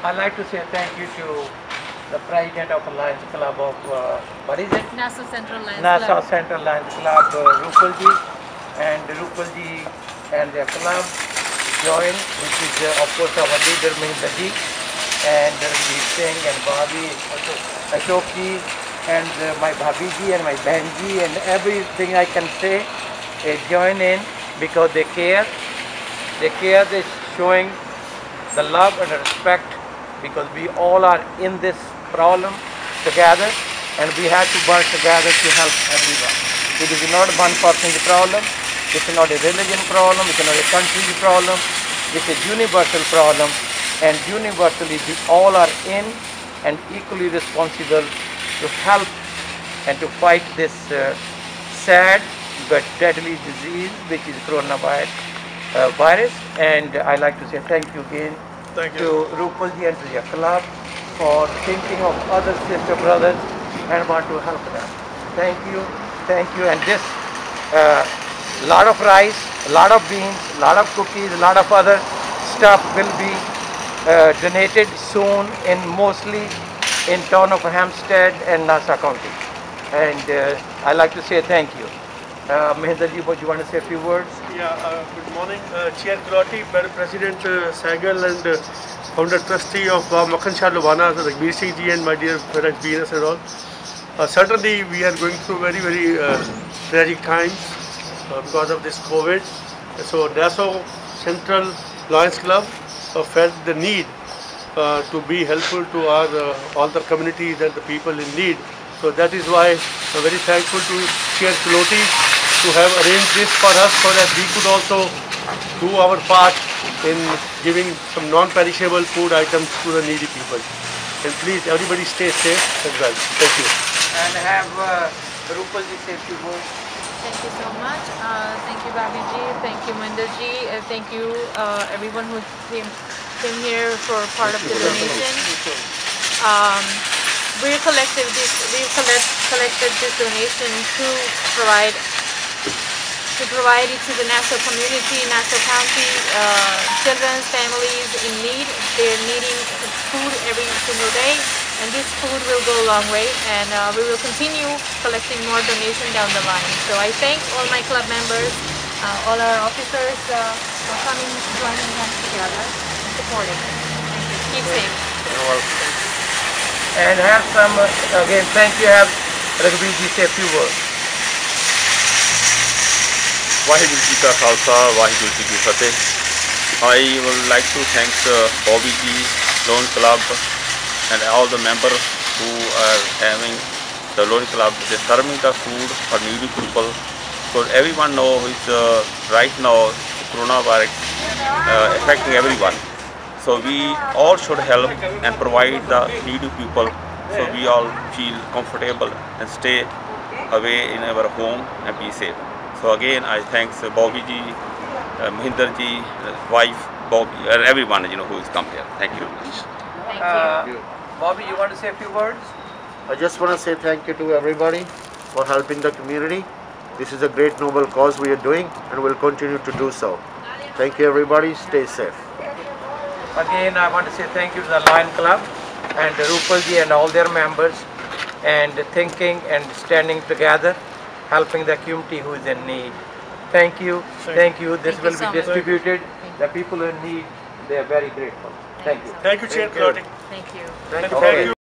I'd like to say thank you to the president of Lions Club of, what is it? Nassau Central Lions Nassau Club. Central Lions Club, Rupalji, and Rupalji and their club joined, which is of course our leader Mehindarji, and Ranveer Singh and Bobby, Ashokji, and my Bhabiji and my Bahanji, and everything I can say, join in because they care. They're showing the love and respect because we all are in this problem together and we have to work together to help everyone. It is not one person's problem, it's not a religion problem, it's not a country problem, it's a universal problem, and universally we all are in and equally responsible to help and to fight this sad but deadly disease which is coronavirus. And I like to say thank you again to Rupalji and to your club for thinking of other sister brothers and want to help them. Thank you. And this lot of rice, lot of beans, lot of cookies, lot of other stuff will be donated soon in mostly in town of Hampstead and Nassau County. And I like to say thank you. Mehindarji, would you want to say a few words? Yeah, good morning. Chair Kulati, President Sahgal and Founder Trustee of Makhan Shah Lubhana, Ranveer Singh ji and my dear friend BNS and all. Certainly we are going through very tragic times because of this COVID. So Nassau Central Lions Club felt the need to be helpful to all the communities and the people in need. So that is why I'm very thankful to Chair Kuloti to have arranged this for us so that we could also do our part in giving some non-perishable food items to the needy people. And please, everybody stay safe as well. Thank you. And have Rupalji say a few words. Thank you so much. Thank you, Babiji. Thank you, Mehindarji. Thank you, everyone who came here for part of the donation. We collected this donation to provide it to the Nassau community, Nassau County, children's families in need. They're needing food every single day, and this food will go a long way, and we will continue collecting more donations down the line. So I thank all my club members, all our officers for coming, joining hands together, and supporting. Thank you. Keep safe. You're welcome. And have some, again, thank you, have Raghuveerji say a few words. Waheguru Ji Ka Khalsa, Waheguru Ji Ki Fateh. I would like to thank Bobby Ji, Loan Club and all the members who are having the Loan Club. They are serving the food for needy people. So everyone knows right now coronavirus affecting everyone. So we all should help and provide the needy people so we all feel comfortable and stay away in our home and be safe. So again, I thank Bobby Ji, Mehindarji, wife, Bobby, and everyone who has come here. Thank you very much. Thank you. Bobby, you want to say a few words? I just want to say thank you to everybody for helping the community. This is a great noble cause we are doing and will continue to do so. Thank you everybody, stay safe. Again, I want to say thank you to the Lion Club and Rupalji and all their members and thinking and standing together, helping the community who is in need. Thank you. This will be distributed. The people in need, they are very grateful. Thank you. Thank you, Chair Kulati. Thank you. Thank you.